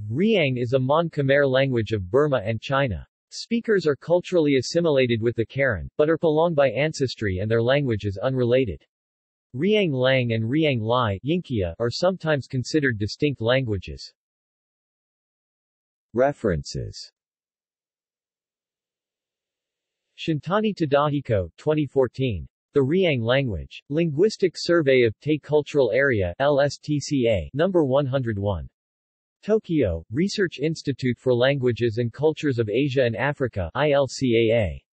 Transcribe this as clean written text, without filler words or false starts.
Riang is a Mon-Khmer language of Burma and China. Speakers are culturally assimilated with the Karen, but are Palong by ancestry and their language is unrelated. Riang Lang and Riang Lai Yingkia are sometimes considered distinct languages. References. Shintani Tadahiko, 2014. The Riang Language. Linguistic Survey of Tay Cultural Area, LSTCA, No. 101. Tokyo, Research Institute for Languages and Cultures of Asia and Africa, ILCAA.